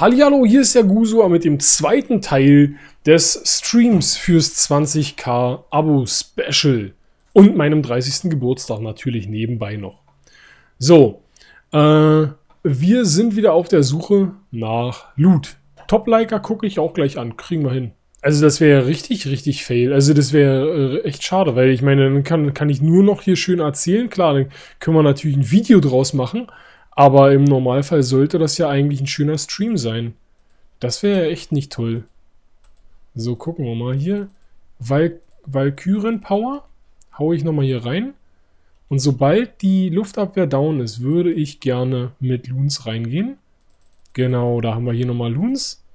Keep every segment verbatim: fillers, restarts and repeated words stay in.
Hallihallo, hier ist der Gusua mit dem zweiten Teil des Streams fürs zwanzig K Abo-Special und meinem dreißigsten Geburtstag natürlich nebenbei noch. So, äh, wir sind wieder auf der Suche nach Loot. Top-Liker gucke ich auch gleich an, kriegen wir hin. Also das wäre richtig, richtig fail. Also das wäre äh, echt schade, weil ich meine, dann kann, kann ich nur noch hier schön erzählen. Klar, dann können wir natürlich ein Video draus machen. Aber im Normalfall sollte das ja eigentlich ein schöner Stream sein. Das wäre echt nicht toll. So, gucken wir mal hier. Val Valkyren Power. Hau ich nochmal hier rein. Und sobald die Luftabwehr down ist, würde ich gerne mit Loons reingehen. Genau, da haben wir hier nochmal Loons.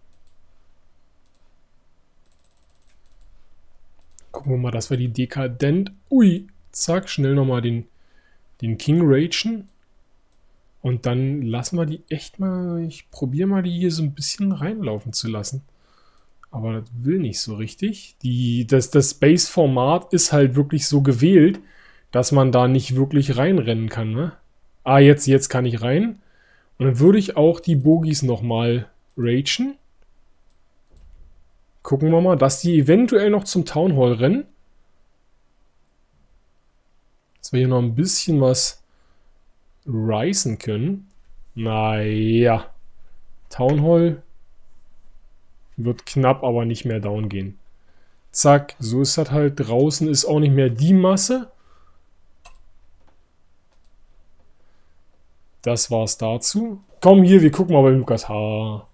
Gucken wir mal, dass wir die Dekadent... Ui, zack, schnell nochmal den, den King ragen. Und dann lassen wir die echt mal, ich probiere mal die hier so ein bisschen reinlaufen zu lassen. Aber das will nicht so richtig. Die, das das Base-Format ist halt wirklich so gewählt, dass man da nicht wirklich reinrennen kann. Ne? Ah, jetzt, jetzt kann ich rein. Und dann würde ich auch die Bogies nochmal ragen. Gucken wir mal, dass die eventuell noch zum Town Hall rennen. Dass wir hier noch ein bisschen was reisen können. Naja. Town Hall wird knapp, aber nicht mehr down gehen. Zack, so ist das halt. Draußen ist auch nicht mehr die Masse. Das war's dazu. Komm hier, wir gucken mal bei Lukas H.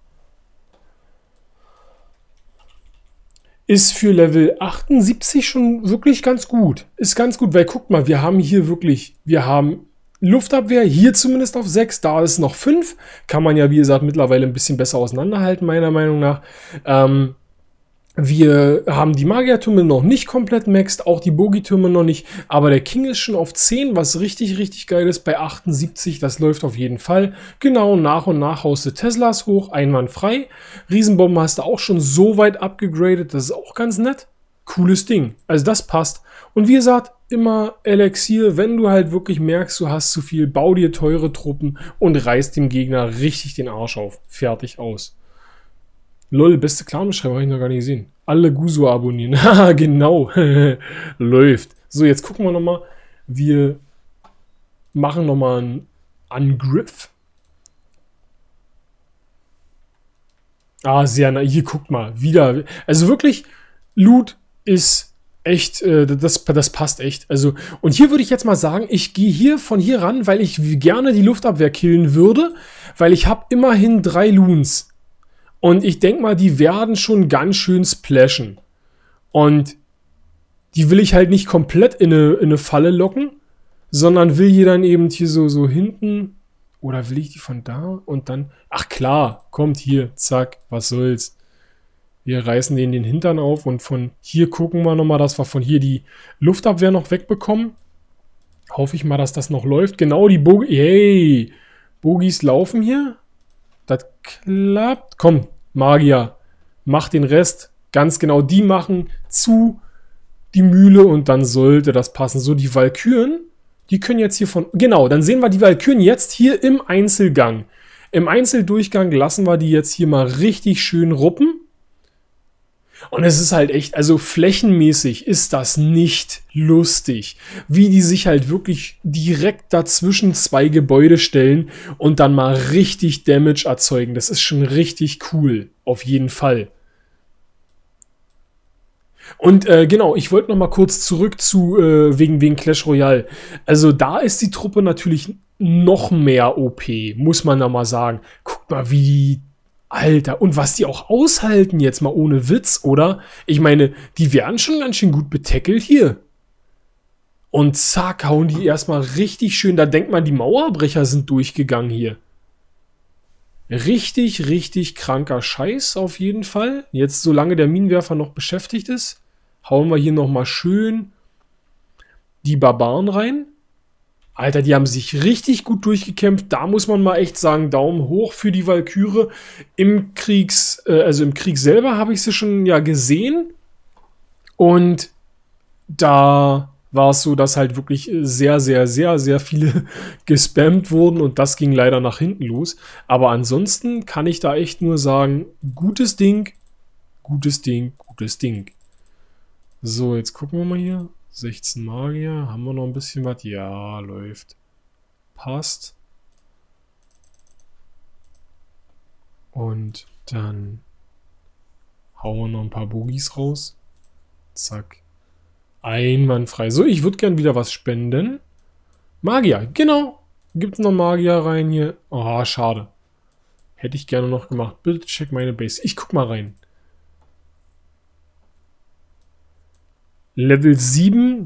Ist für Level achtundsiebzig schon wirklich ganz gut. Ist ganz gut, weil guckt mal, wir haben hier wirklich, wir haben Luftabwehr, hier zumindest auf sechs, da ist noch fünf. Kann man ja, wie gesagt, mittlerweile ein bisschen besser auseinanderhalten, meiner Meinung nach. Ähm, wir haben die Magiertürme noch nicht komplett maxed, auch die Bogietürme noch nicht. Aber der King ist schon auf zehn, was richtig, richtig geil ist. Bei achtundsiebzig, das läuft auf jeden Fall. Genau, nach und nach haust du Teslas hoch, einwandfrei. Riesenbomben hast du auch schon so weit abgegradet, das ist auch ganz nett. Cooles Ding. Also das passt. Und wie gesagt, immer Elixier, wenn du halt wirklich merkst, du hast zu viel, bau dir teure Truppen und reiß dem Gegner richtig den Arsch auf. Fertig aus. Lol, beste Clan-Beschreibung habe ich noch gar nicht gesehen. Alle Gusua abonnieren. Haha, genau. Läuft. So, jetzt gucken wir nochmal. Wir machen nochmal einen Angriff. Ah, sehr nah. Hier, guckt mal. Wieder. Also wirklich, Loot ist echt, äh, das, das passt echt. Also, und hier würde ich jetzt mal sagen, ich gehe hier von hier ran, weil ich gerne die Luftabwehr killen würde, weil ich habe immerhin drei Loons. Und ich denke mal, die werden schon ganz schön splashen. Und die will ich halt nicht komplett in eine, in eine Falle locken, sondern will hier dann eben hier so, so hinten, oder will ich die von da und dann, ach klar, kommt hier, zack, was soll's. Wir reißen denen den Hintern auf und von hier gucken wir nochmal, dass wir von hier die Luftabwehr noch wegbekommen. Hoffe ich mal, dass das noch läuft. Genau, die Bogies, hey, Bogies laufen hier. Das klappt. Komm, Magier, mach den Rest. Ganz genau, die machen zu die Mühle und dann sollte das passen. So, die Valkyren, die können jetzt hier von... Genau, dann sehen wir die Valkyren jetzt hier im Einzelgang. Im Einzeldurchgang lassen wir die jetzt hier mal richtig schön ruppen. Und es ist halt echt, also flächenmäßig ist das nicht lustig, wie die sich halt wirklich direkt dazwischen zwei Gebäude stellen und dann mal richtig Damage erzeugen. Das ist schon richtig cool, auf jeden Fall. Und äh, genau, ich wollte noch mal kurz zurück zu, äh, wegen, wegen Clash Royale. Also da ist die Truppe natürlich noch mehr O P, muss man da mal sagen. Guck mal, wie die... Alter, und was die auch aushalten jetzt mal ohne Witz, oder? Ich meine, die werden schon ganz schön gut betackelt hier. Und zack, hauen die erstmal richtig schön, da denkt man, die Mauerbrecher sind durchgegangen hier. Richtig, richtig kranker Scheiß auf jeden Fall. Jetzt, solange der Minenwerfer noch beschäftigt ist, hauen wir hier nochmal schön die Barbaren rein. Alter, die haben sich richtig gut durchgekämpft. Da muss man mal echt sagen, Daumen hoch für die Valkyrie. Im Kriegs, äh, also im Krieg selber habe ich sie schon ja gesehen. Und da war es so, dass halt wirklich sehr, sehr, sehr, sehr viele gespammt wurden und das ging leider nach hinten los. Aber ansonsten kann ich da echt nur sagen, gutes Ding, gutes Ding, gutes Ding. So, jetzt gucken wir mal hier. sechzehn Magier, haben wir noch ein bisschen was? Ja, läuft. Passt. Und dann hauen wir noch ein paar Bogies raus. Zack. Einwandfrei. So, ich würde gern wieder was spenden. Magier, genau. Gibt noch Magier rein hier. Oh, schade. Hätte ich gerne noch gemacht. Bitte check meine Base. Ich guck mal rein. Level sieben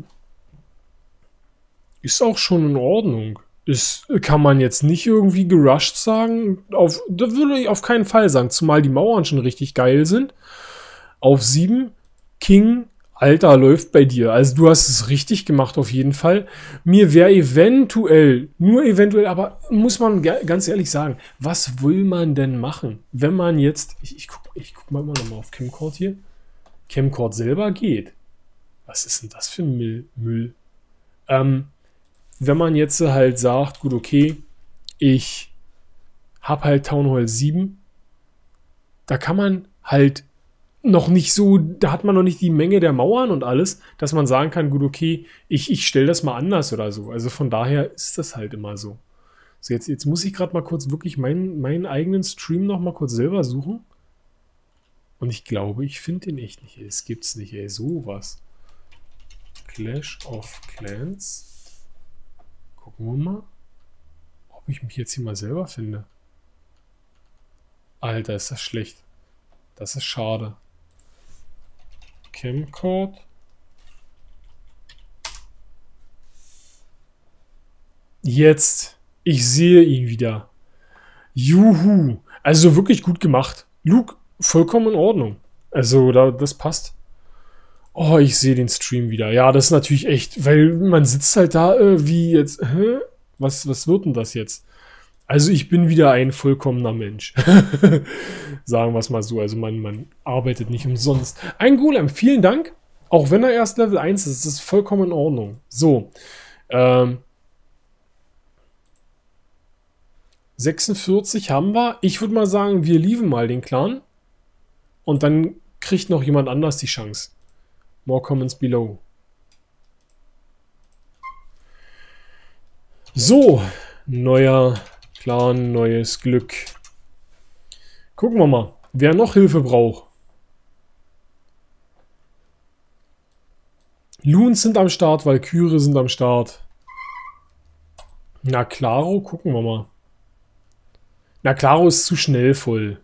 ist auch schon in Ordnung. Das kann man jetzt nicht irgendwie gerusht sagen. Auf, das würde ich auf keinen Fall sagen. Zumal die Mauern schon richtig geil sind. Auf sieben. King, Alter, läuft bei dir. Also du hast es richtig gemacht auf jeden Fall. Mir wäre eventuell, nur eventuell, aber muss man ganz ehrlich sagen, was will man denn machen, wenn man jetzt, ich, ich gucke ich guck mal immer noch mal auf Camcord hier. Camcord selber geht. Was ist denn das für Müll? Müll? Ähm, wenn man jetzt halt sagt, gut, okay, ich habe halt Town Hall sieben, da kann man halt noch nicht so, da hat man noch nicht die Menge der Mauern und alles, dass man sagen kann, gut, okay, ich, ich stelle das mal anders oder so. Also von daher ist das halt immer so. So, jetzt, jetzt muss ich gerade mal kurz wirklich meinen, meinen eigenen Stream noch mal kurz selber suchen. Und ich glaube, ich finde den echt nicht. Ey. Das gibt's nicht, ey. Sowas. Clash of Clans. Gucken wir mal, ob ich mich jetzt hier mal selber finde. Alter, ist das schlecht. Das ist schade. Camcord. Jetzt. Ich sehe ihn wieder. Juhu. Also wirklich gut gemacht. Luke, vollkommen in Ordnung. Also da, das passt. Oh, ich sehe den Stream wieder. Ja, das ist natürlich echt, weil man sitzt halt da äh, wie jetzt. Hä? Was, was wird denn das jetzt? Also ich bin wieder ein vollkommener Mensch. Sagen wir es mal so. Also man, man arbeitet nicht umsonst. Ein Golem, vielen Dank. Auch wenn er erst Level eins ist, ist das vollkommen in Ordnung. So. Ähm, sechsundvierzig haben wir. Ich würde mal sagen, wir lieben mal den Clan. Und dann kriegt noch jemand anders die Chance. More comments below. So. Neuer Clan, neues Glück. Gucken wir mal, wer noch Hilfe braucht. Loons sind am Start, Valkyrie sind am Start. Na Claro, gucken wir mal. Na Claro ist zu schnell voll.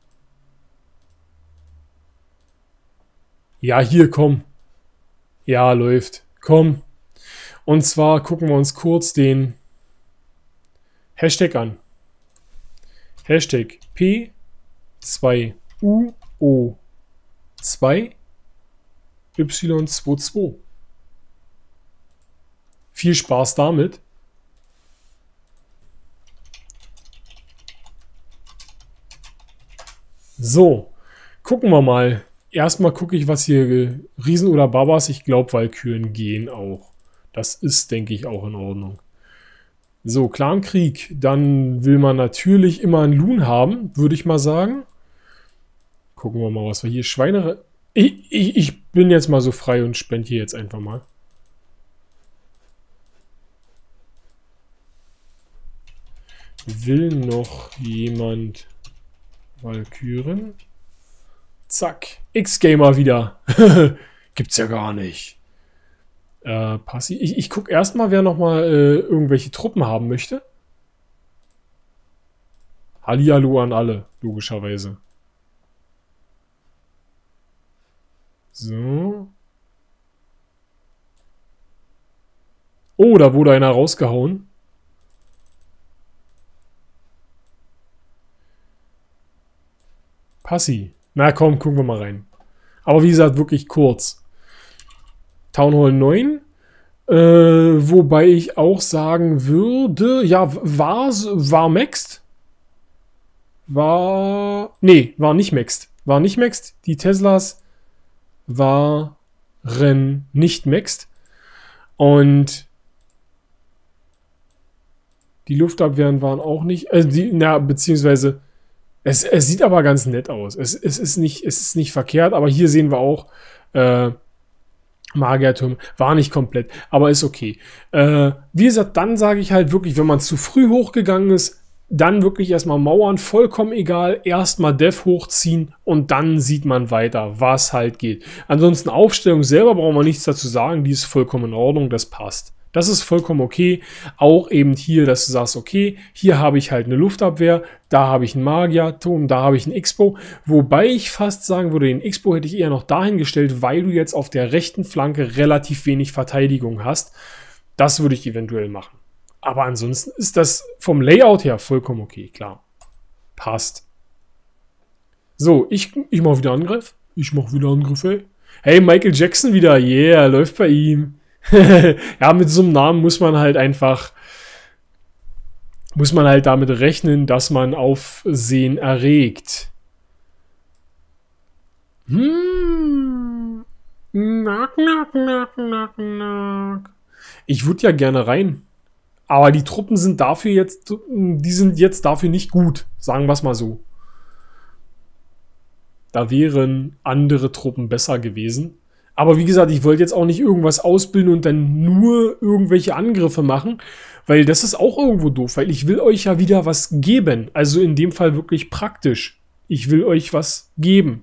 Ja, hier, komm. Ja, läuft. Komm. Und zwar gucken wir uns kurz den Hashtag an. Hashtag P zwei U O zwei Y zweiundzwanzig. Viel Spaß damit. So, gucken wir mal. Erstmal gucke ich, was hier Riesen oder Babas. Ich glaube, Valkyren gehen auch. Das ist, denke ich, auch in Ordnung. So, Clankrieg. Dann will man natürlich immer einen Loon haben, würde ich mal sagen. Gucken wir mal, was wir hier... Schweine... Ich, ich, ich bin jetzt mal so frei und spende hier jetzt einfach mal. Will noch jemand Valkyren? Zack. X-Gamer wieder. Gibt's ja gar nicht. Äh, Passi. Ich, ich gucke erstmal, wer nochmal äh, irgendwelche Truppen haben möchte. Hallihallo an alle, logischerweise. So. Oh, da wurde einer rausgehauen. Passi. Na komm, gucken wir mal rein. Aber wie gesagt, wirklich kurz. Town Hall neun. Äh, wobei ich auch sagen würde, ja, war, war maxed. War, nee, war nicht maxed. War nicht maxed. Die Teslas waren nicht maxed. Und die Luftabwehren waren auch nicht, also die, na, beziehungsweise, es, es sieht aber ganz nett aus. Es, es, ist nicht, es ist nicht verkehrt, aber hier sehen wir auch, äh, Magierturm war nicht komplett, aber ist okay. Äh, wie gesagt, dann sage ich halt wirklich, wenn man zu früh hochgegangen ist, dann wirklich erstmal Mauern, vollkommen egal, erstmal Dev hochziehen und dann sieht man weiter, was halt geht. Ansonsten Aufstellung selber brauchen wir nichts dazu sagen, die ist vollkommen in Ordnung, das passt. Das ist vollkommen okay. Auch eben hier, dass du sagst, okay, hier habe ich halt eine Luftabwehr, da habe ich einen Magierturm, da habe ich einen X-Bow. Wobei ich fast sagen würde, den X-Bow hätte ich eher noch dahin gestellt, weil du jetzt auf der rechten Flanke relativ wenig Verteidigung hast. Das würde ich eventuell machen. Aber ansonsten ist das vom Layout her vollkommen okay, klar. Passt. So, ich, ich mache wieder Angriff. Ich mache wieder Angriff, ey. Hey, Michael Jackson wieder. Yeah, läuft bei ihm. Ja, mit so einem Namen muss man halt einfach, muss man halt damit rechnen, dass man Aufsehen erregt. Hm. Nack, nack, nack, nack, nack. Ich würde ja gerne rein. Aber die Truppen sind dafür jetzt, die sind jetzt dafür nicht gut. Sagen wir es mal so. Da wären andere Truppen besser gewesen. Aber wie gesagt, ich wollte jetzt auch nicht irgendwas ausbilden und dann nur irgendwelche Angriffe machen, weil das ist auch irgendwo doof, weil ich will euch ja wieder was geben. Also in dem Fall wirklich praktisch. Ich will euch was geben.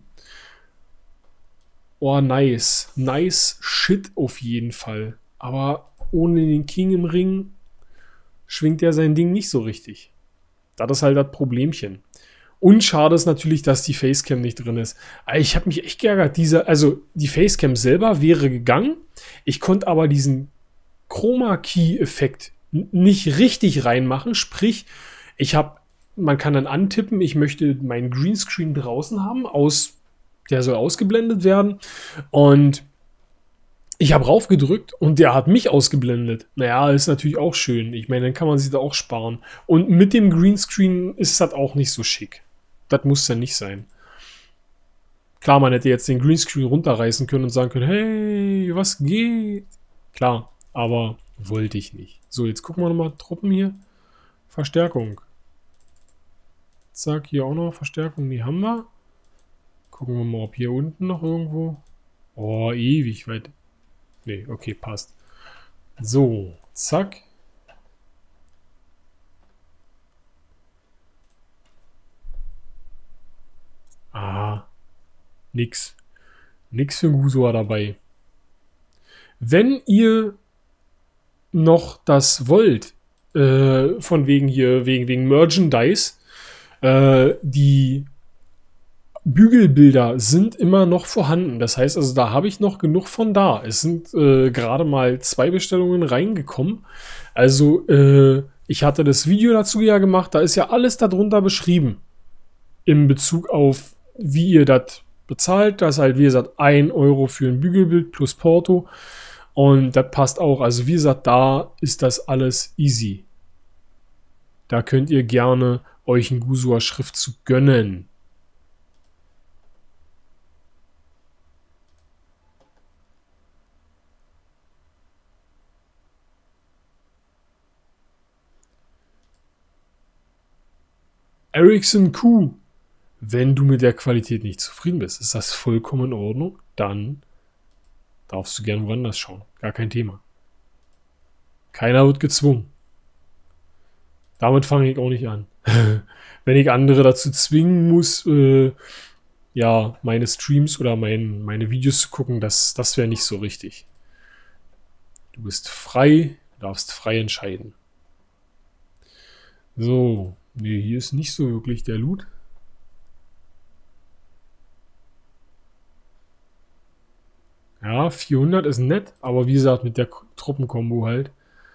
Oh, nice. Nice shit auf jeden Fall. Aber ohne den King im Ring schwingt er sein Ding nicht so richtig. Das ist halt das Problemchen. Und schade ist natürlich, dass die Facecam nicht drin ist. Ich habe mich echt geärgert. Diese, also die Facecam selber wäre gegangen. Ich konnte aber diesen Chroma-Key-Effekt nicht richtig reinmachen. Sprich, ich habe, man kann dann antippen, ich möchte meinen Greenscreen draußen haben, aus, der soll ausgeblendet werden. Und ich habe raufgedrückt und der hat mich ausgeblendet. Naja, ist natürlich auch schön. Ich meine, dann kann man sich da auch sparen. Und mit dem Greenscreen ist das auch nicht so schick. Das muss ja nicht sein. Klar, man hätte jetzt den Greenscreen runterreißen können und sagen können, hey, was geht? Klar, aber wollte ich nicht. So, jetzt gucken wir nochmal Truppen hier. Verstärkung. Zack, hier auch noch Verstärkung, die haben wir. Gucken wir mal, ob hier unten noch irgendwo... Oh, ewig weit. Nee, okay, passt. So, zack. Ah, nix. Nix für Gusua dabei. Wenn ihr noch das wollt, äh, von wegen hier, wegen, wegen Merchandise, äh, die Bügelbilder sind immer noch vorhanden. Das heißt also, da habe ich noch genug von da. Es sind äh, gerade mal zwei Bestellungen reingekommen. Also, äh, ich hatte das Video dazu ja gemacht. Da ist ja alles darunter beschrieben. In Bezug auf, wie ihr das bezahlt. Das ist halt, wie gesagt, ein Euro für ein Bügelbild plus Porto. Und das passt auch. Also, wie gesagt, da ist das alles easy. Da könnt ihr gerne euch einen Gusua-Schriftzug gönnen. Ericsson Q. Wenn du mit der Qualität nicht zufrieden bist, ist das vollkommen in Ordnung. Dann darfst du gerne woanders schauen. Gar kein Thema. Keiner wird gezwungen. Damit fange ich auch nicht an. Wenn ich andere dazu zwingen muss, äh, ja, meine Streams oder mein, meine Videos zu gucken, das, das wäre nicht so richtig. Du bist frei, du darfst frei entscheiden. So. Nee, hier ist nicht so wirklich der Loot. Ja, vierhundert ist nett, aber wie gesagt, mit der Truppenkombo halt.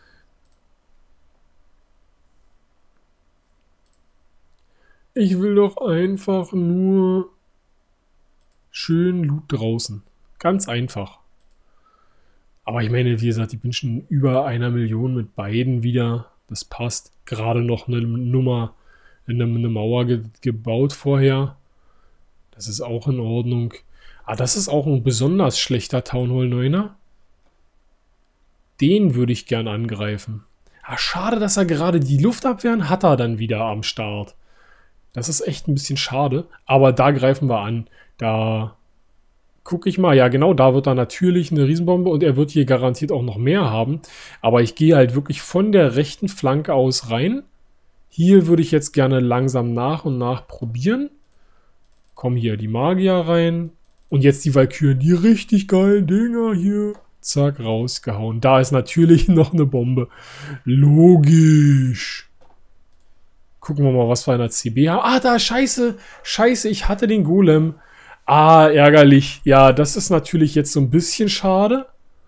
Ich will doch einfach nur schön Loot draußen. Ganz einfach. Aber ich meine, wie gesagt, ich bin schon über einer Million mit beiden wieder. Das passt. Gerade noch eine Nummer, eine, eine Mauer ge gebaut vorher. Das ist auch in Ordnung. Ah, das ist auch ein besonders schlechter Town Hall neuner. Den würde ich gern angreifen. Ah, schade, dass er gerade die Luftabwehren hat er dann wieder am Start. Das ist echt ein bisschen schade. Aber da greifen wir an. Da gucke ich mal. Ja, genau, da wird er natürlich eine Riesenbombe und er wird hier garantiert auch noch mehr haben. Aber ich gehe halt wirklich von der rechten Flanke aus rein. Hier würde ich jetzt gerne langsam nach und nach probieren. Kommen hier die Magier rein. Und jetzt die Valkyren, die richtig geilen Dinger hier. Zack, rausgehauen. Da ist natürlich noch eine Bombe. Logisch. Gucken wir mal, was wir in der C B haben. Ah, da, scheiße. Scheiße, ich hatte den Golem. Ah, ärgerlich. Ja, das ist natürlich jetzt so ein bisschen schade.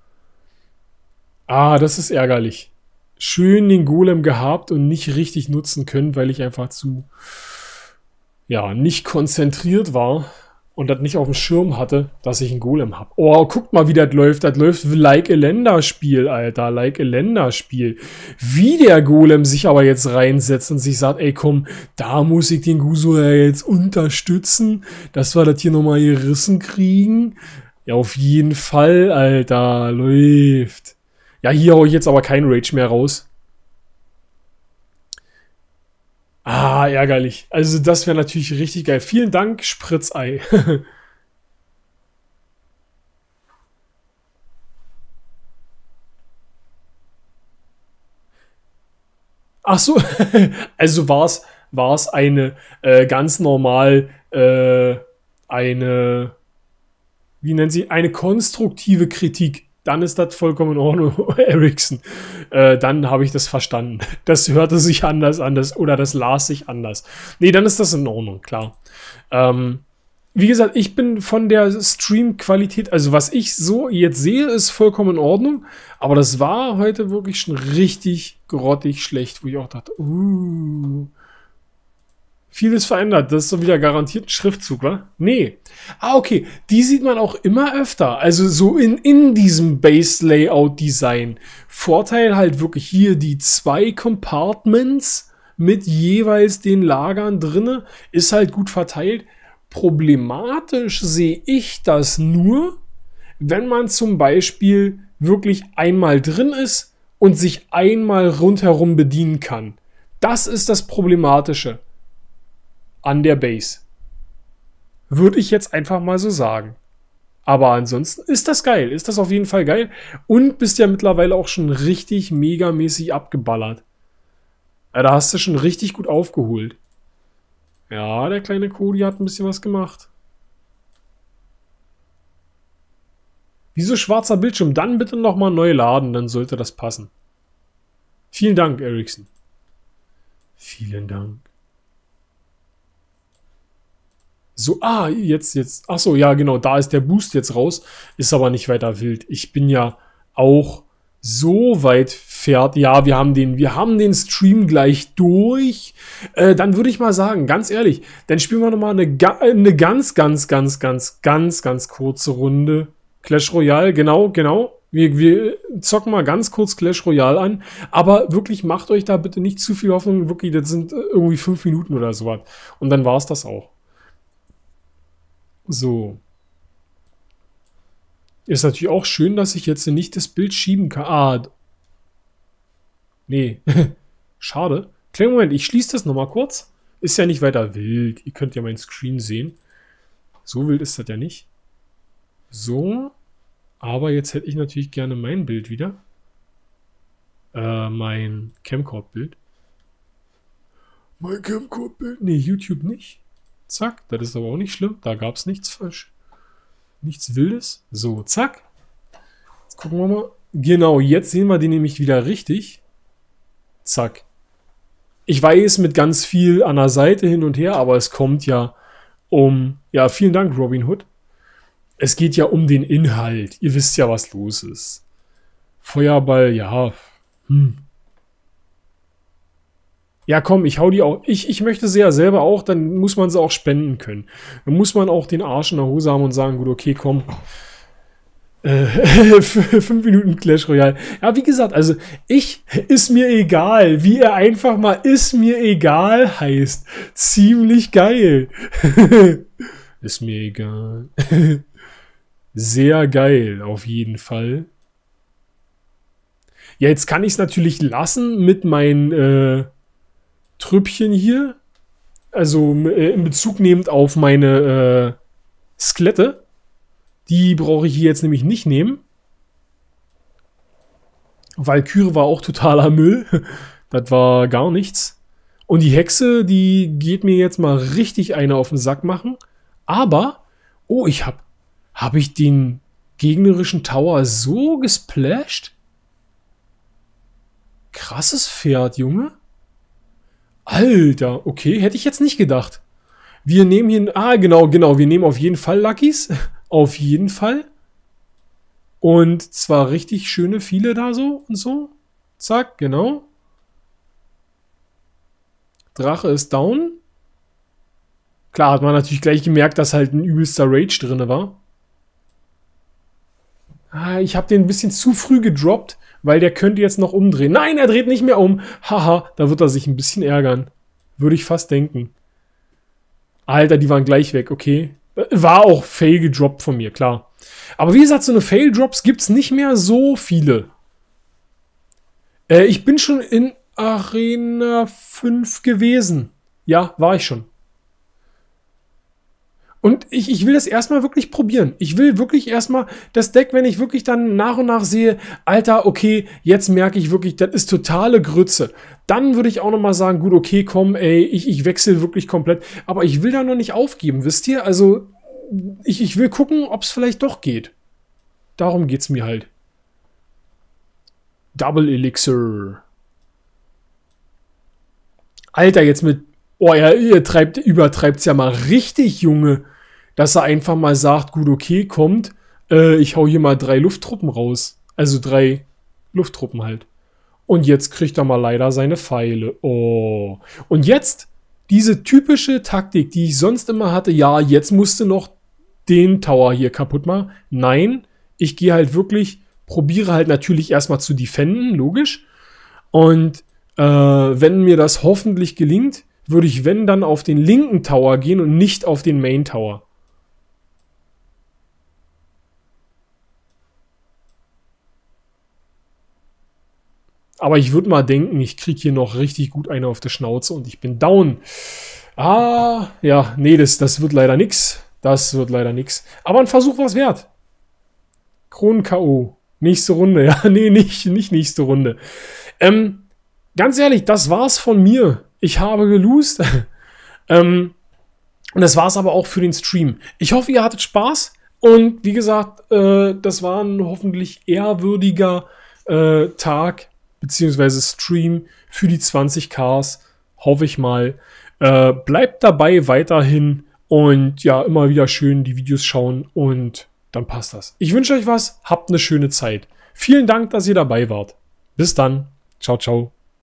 Ah, das ist ärgerlich. Schön den Golem gehabt und nicht richtig nutzen können, weil ich einfach zu, ja, nicht konzentriert war. Und das nicht auf dem Schirm hatte, dass ich einen Golem habe. Oh, guckt mal, wie das läuft. Das läuft like a Länderspiel, Alter. Like a Länderspiel. Wie der Golem sich aber jetzt reinsetzt und sich sagt, ey komm, da muss ich den Guso ja jetzt unterstützen, dass wir das hier nochmal gerissen kriegen. Ja, auf jeden Fall, Alter. Läuft. Ja, hier hau ich jetzt aber keinen Rage mehr raus. Ah, ärgerlich. Also das wäre natürlich richtig geil. Vielen Dank, Spritzei. Ach so, also war es war es eine äh, ganz normal äh, eine, wie nennen Sie, eine konstruktive Kritik. Dann ist das vollkommen in Ordnung, Ericsson. Äh, dann habe ich das verstanden. Das hörte sich anders an, das, oder das las sich anders. Nee, dann ist das in Ordnung, klar. Ähm, wie gesagt, ich bin von der Stream-Qualität, also was ich so jetzt sehe, ist vollkommen in Ordnung. Aber das war heute wirklich schon richtig grottig schlecht, wo ich auch dachte, uh... Vieles verändert. Das ist so wieder garantiert ein Schriftzug, wa? Nee. Ah, okay. Die sieht man auch immer öfter. Also so in, in diesem Base-Layout-Design. Vorteil halt wirklich hier die zwei Compartments mit jeweils den Lagern drinne. Ist halt gut verteilt. Problematisch sehe ich das nur, wenn man zum Beispiel wirklich einmal drin ist und sich einmal rundherum bedienen kann. Das ist das Problematische an der Base. Würde ich jetzt einfach mal so sagen. Aber ansonsten ist das geil. Ist das auf jeden Fall geil. Und bist ja mittlerweile auch schon richtig megamäßig abgeballert. Ja, da hast du schon richtig gut aufgeholt. Ja, der kleine Cody hat ein bisschen was gemacht. Wieso schwarzer Bildschirm? Dann bitte nochmal neu laden, dann sollte das passen. Vielen Dank, Ericsson. Vielen Dank. So, ah, jetzt, jetzt, ach so, ja, genau, da ist der Boost jetzt raus, ist aber nicht weiter wild. Ich bin ja auch so weit fertig. Ja, wir haben den, wir haben den Stream gleich durch. Äh, dann würde ich mal sagen, ganz ehrlich, dann spielen wir nochmal eine, eine ganz, ganz, ganz, ganz, ganz, ganz kurze Runde Clash Royale. Genau, genau. Wir, wir zocken mal ganz kurz Clash Royale an, aber wirklich macht euch da bitte nicht zu viel Hoffnung. Wirklich, das sind irgendwie fünf Minuten oder sowas. Und dann war es das auch. So. Ist natürlich auch schön, dass ich jetzt nicht das Bild schieben kann. Ah. Nee. Schade. Kleinen Moment, ich schließe das nochmal kurz. Ist ja nicht weiter wild. Ihr könnt ja meinen Screen sehen. So wild ist das ja nicht. So. Aber jetzt hätte ich natürlich gerne mein Bild wieder. Äh, mein Camcord-Bild. Mein Camcord-Bild? Nee, YouTube nicht. Zack, das ist aber auch nicht schlimm. Da gab es nichts falsch. Nichts Wildes. So, zack. Jetzt gucken wir mal. Genau, jetzt sehen wir den nämlich wieder richtig. Zack. Ich weiß, mit ganz viel an der Seite hin und her, aber es kommt ja um... Ja, vielen Dank, Robin Hood. Es geht ja um den Inhalt. Ihr wisst ja, was los ist. Feuerball, ja. Hm. Ja, komm, ich hau die auch. Ich, ich möchte sie ja selber auch, dann muss man sie auch spenden können. Dann muss man auch den Arsch in der Hose haben und sagen, gut, okay, komm. Äh, fünf Minuten Clash Royale. Ja, wie gesagt, also ich, ist mir egal, wie er einfach mal ist mir egal heißt. Ziemlich geil. Ist mir egal. Sehr geil, auf jeden Fall. Ja, jetzt kann ich es natürlich lassen mit meinen äh, Trüppchen hier. Also äh, in Bezug nehmend auf meine äh, Skelette. Die brauche ich hier jetzt nämlich nicht nehmen. Valkyrie war auch totaler Müll. Das war gar nichts. Und die Hexe, die geht mir jetzt mal richtig eine auf den Sack machen. Aber, oh, ich hab, hab ich den gegnerischen Tower so gesplasht? Krasses Pferd, Junge. Alter, okay, hätte ich jetzt nicht gedacht. Wir nehmen hier, ah, genau, genau, wir nehmen auf jeden Fall Luckys. Auf jeden Fall. Und zwar richtig schöne viele da so und so. Zack, genau. Drache ist down. Klar, hat man natürlich gleich gemerkt, dass halt ein übelster Rage drin war. Ah, ich habe den ein bisschen zu früh gedroppt, weil der könnte jetzt noch umdrehen. Nein, er dreht nicht mehr um. Haha, da wird er sich ein bisschen ärgern. Würde ich fast denken. Alter, die waren gleich weg, okay. War auch Fail gedroppt von mir, klar. Aber wie gesagt, so eine Fail-Drops gibt es nicht mehr so viele. Äh, ich bin schon in Arena fünf gewesen. Ja, war ich schon. Und ich, ich will das erstmal wirklich probieren. Ich will wirklich erstmal das Deck, wenn ich wirklich dann nach und nach sehe, Alter, okay, jetzt merke ich wirklich, das ist totale Grütze. Dann würde ich auch nochmal sagen, gut, okay, komm, ey, ich, ich wechsle wirklich komplett. Aber ich will da noch nicht aufgeben, wisst ihr? Also, ich, ich will gucken, ob es vielleicht doch geht. Darum geht's mir halt. Double Elixir. Alter, jetzt mit... Oh, er, er treibt, übertreibt's ja mal richtig, Junge. Dass er einfach mal sagt, gut, okay, kommt, äh, ich hau hier mal drei Lufttruppen raus. Also drei Lufttruppen halt. Und jetzt kriegt er mal leider seine Pfeile. Oh. Und jetzt diese typische Taktik, die ich sonst immer hatte. Ja, jetzt musste noch den Tower hier kaputt machen. Nein, ich gehe halt wirklich, probiere halt natürlich erstmal zu defenden, logisch. Und äh, wenn mir das hoffentlich gelingt, würde ich, wenn, dann auf den linken Tower gehen und nicht auf den Main Tower. Aber ich würde mal denken, ich kriege hier noch richtig gut eine auf der Schnauze und ich bin down. Ah, ja, nee, das, das wird leider nix. Das wird leider nix. Aber ein Versuch war es wert. Kronen-K O. Nächste Runde. Ja, nee, nicht, nicht nächste Runde. Ähm, ganz ehrlich, das war's von mir. Ich habe gelost. ähm, und das war's aber auch für den Stream. Ich hoffe, ihr hattet Spaß. Und wie gesagt, äh, das war ein hoffentlich ehrwürdiger äh, Tag beziehungsweise Stream für die zwanzig Ks. Hoffe ich mal. Äh, bleibt dabei weiterhin und ja, immer wieder schön die Videos schauen und dann passt das. Ich wünsche euch was. Habt eine schöne Zeit. Vielen Dank, dass ihr dabei wart. Bis dann. Ciao, ciao.